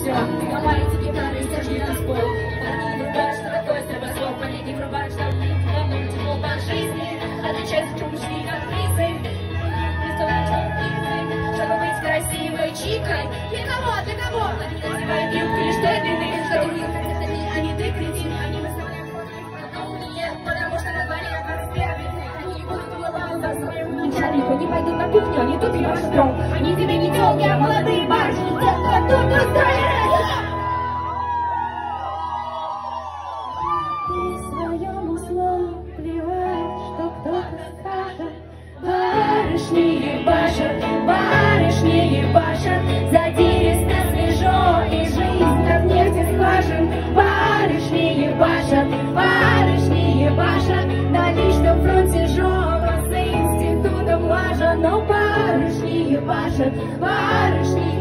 все. Ломаете гитары, сожги на пол. Парни врубают, что такое стробоскоп. Коллеги врубают, что кому тяжело по жизни. Отличаются чумочки капризы. Чтобы быть красивой чикой. Для кого, для кого? Они надевают юбки лишь той длины, которую хотят они, а не ты, кретин. Они выставляют фото в подолне, потому что на дворе 21 век. Они не будут улыбаться своему начальнику, не пойдут на кухню, они тут и ваш трон. Они тебе не телки, а молодые барышни. Тут устроили. Ты своему слову плевать, что кто-то скажет. Барышни ебашат, задиристо, свежо, и жизнь как нефть скважин. Барышни ебашат, на личном фронте жога, с институтом лажа. Но барышни ебашат,